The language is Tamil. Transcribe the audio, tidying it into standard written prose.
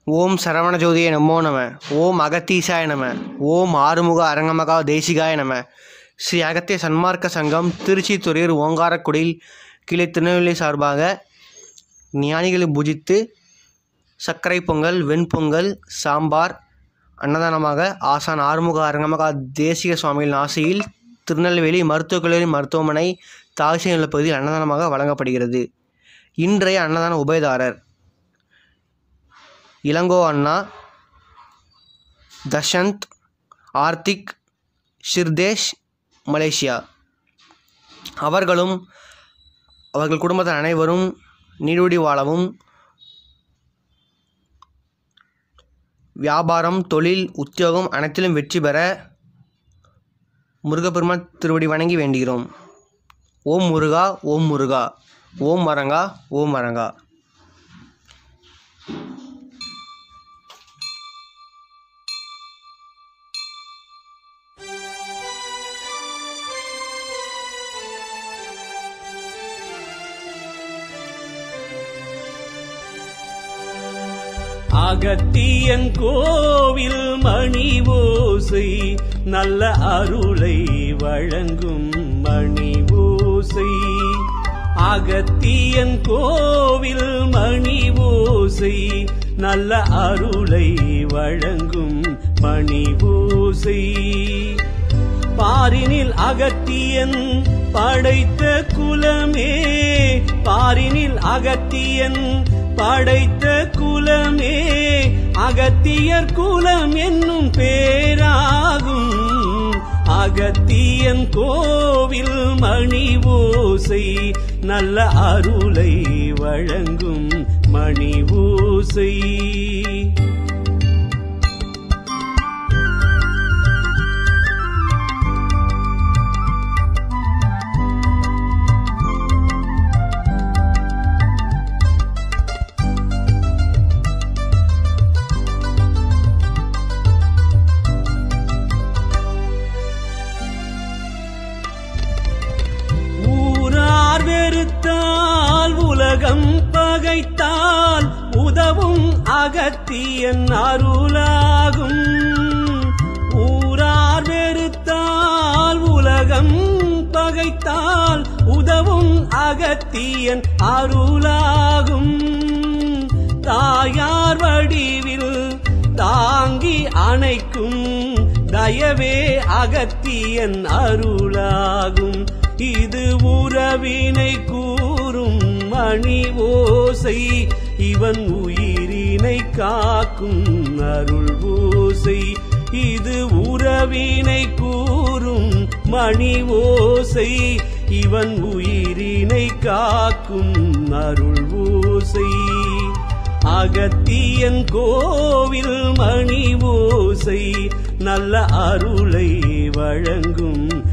ஓம் சரவணஜோதியே நமோ நம. ஓம் அகத்தீசாய நம. ஓம் ஆறுமுக அரங்கமகா தேசிகாய நம. ஸ்ரீ அகத்திய சன்மார்க்க சங்கம் திருச்சி துறையூர் ஓங்காரக்குடியில் கிளை திருநெல்வேலி சார்பாக ஞானிகளை பூஜித்து சர்க்கரை பொங்கல், வெண்பொங்கல், சாம்பார் அன்னதானமாக ஆசான் ஆறுமுக அரங்கமகா தேசிக சுவாமிகளின் ஆசையில் திருநெல்வேலி மருத்துவக் கல்லூரி மருத்துவமனை தாழ்ச்சியுள்ள பகுதியில் அன்னதானமாக வழங்கப்படுகிறது. இன்றைய அன்னதான உபயதாரர் இளங்கோ அண்ணா, தஷந்த், ஆர்த்திக், ஷிர்தேஷ், மலேசியா. அவர்களும் அவர்கள் குடும்பத்தினர் அனைவரும் நீடூடி வாழவும், வியாபாரம், தொழில், உத்தியோகம் அனைத்திலும் வெற்றி பெற முருகப்பெருமான் திருவடி வணங்கி வேண்டுகிறோம். ஓம் முருகா, ஓம் முருகா, ஓம் அரங்கா, ஓம் அரங்கா. அகத்தியன் கோவில் மணி ஓசை நல்ல அருளை வழங்கும் மணி ஓசை. அகத்தியன் கோவில் மணி ஓசை நல்ல அருளை வழங்கும் மணி ஓசை. பாரினில் அகத்தியன் படைத்த குலமே, பாரினில் அகத்தியன் படைத்த குலமே, அகத்தியர் குலம் என்னும் பேராகும். அகத்தியன் கோவில் மணி ஓசை நல்ல அருளை வழங்கும் மணி ஓசை. உலகம் பகைத்தால் உதவும் அகத்தியன் அருளாகும். ஊரார் வெறுத்தால் உலகம் பகைத்தால் உதவும் அகத்தியன் அருளாகும். தாயார் வடிவில் தாங்கி அணைக்கும் தயவே அகத்தியன் அருளாகும். இது உறவினை கூறும் மணி ஓசை, இவன் உயிரினை காக்கும் அருள் ஓசை. இது உறவினை கூறும் மணி ஓசை, இவன் உயிரினை காக்கும் அருள் ஓசை. அகத்தியன் கோவில் மணி ஓசை நல்ல அருளை வழங்கும்